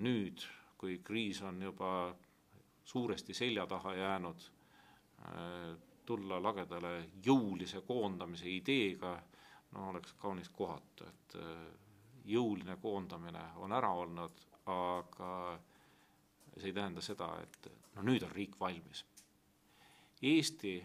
nüüd, kui kriis on juba suuresti selja taha jäänud, tulla lagedale jõulise koondamise ideega, oleks kaunis kohatu, et jõuline koondamine on ära olnud, aga see ei tähenda seda, et nüüd on riik valmis. Eesti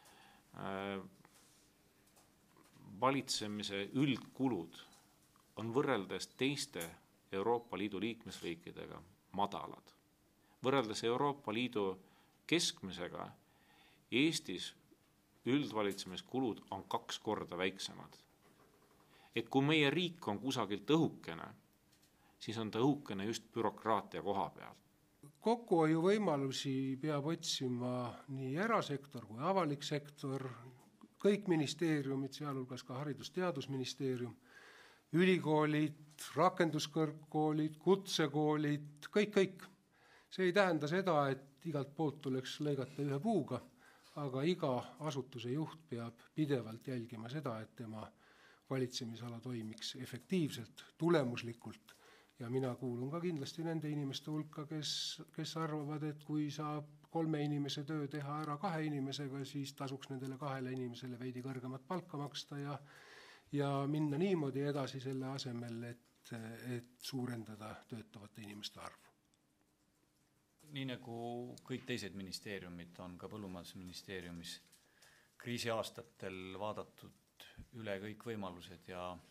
valitsemise üldkulud on võrreldes teiste Euroopa Liidu liikmesriikidega madalad. Võrreldes Euroopa Liidu keskmisega Eestis üldvalitsemiskulud on 2 korda väiksemad. Et kui meie riik on kusagilt õhukene, siis on ta õhukene just bürokraatia koha peal. Kokkuhoiu võimalusi peab otsima nii erasektor kui avalik sektor, kõik ministeeriumid, sealhulgas ka Haridus- ja Teadusministeerium, ülikoolid, rakenduskõrgkoolid, kutsekoolid, kõik. See ei tähenda seda, et igalt poolt tuleks lõigata ühe puuga, aga iga asutuse juht peab pidevalt jälgima seda, et tema valitsemisala toimiks efektiivselt, tulemuslikult. Ja mina kuulun ka kindlasti nende inimeste hulka, kes arvavad, et kui saab 3 inimese töö teha ära 2 inimesega, siis tasuks nendele 2 inimesele veidi kõrgemat palka maksta ja minna niimoodi edasi selle asemel, et suurendada töötavate inimeste arvu. Nii nagu kõik teised ministeeriumid on ka Põllumajandusministeeriumis kriisi aastatel vaadatud üle kõik võimalused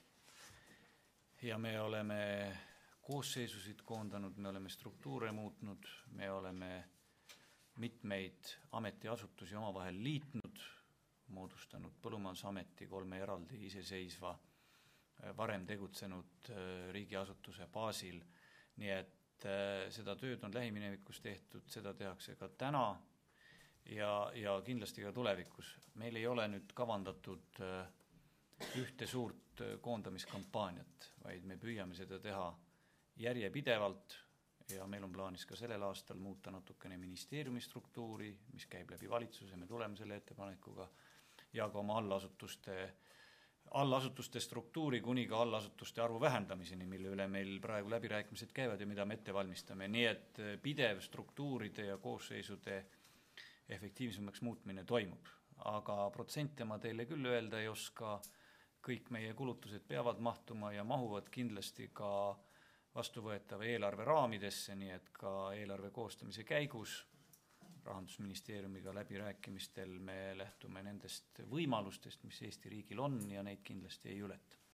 ja me oleme koosseisusid koondanud, me oleme struktuure muutnud, me oleme mitmeid ametiasutusi omavahel liitnud, moodustanud Põllumajandusameti 3 eraldi iseseisva varem tegutsenud riigiasutuse baasil, nii et seda tööd on lähiminevikus tehtud, seda tehakse ka täna ja kindlasti ka tulevikus. Meil ei ole nüüd kavandatud ühte suurt koondamiskampaaniat, vaid me püüame seda teha järjepidevalt ja meil on plaanis ka sellel aastal muuta natukene ministeeriumi struktuuri, mis käib läbi valitsuse, me tuleme selle ettepanekuga ja ka oma allasutuste struktuuri kuni ka allasutuste arvu vähendamiseni, mille üle meil praegu läbirääkimised käivad ja mida me ette valmistame. Nii et pidev struktuuride ja koosseisude efektiivsemaks muutmine toimub. Aga protsente ma teile küll öelda ei oska, kõik meie kulutused peavad mahtuma ja mahuvad kindlasti ka vastuvõetava eelarve raamidesse, nii et ka eelarve koostamise käigus Rahandusministeeriumiga läbirääkimistel me lähtume nendest võimalustest, mis Eesti riigil on ja neid kindlasti ei ületa.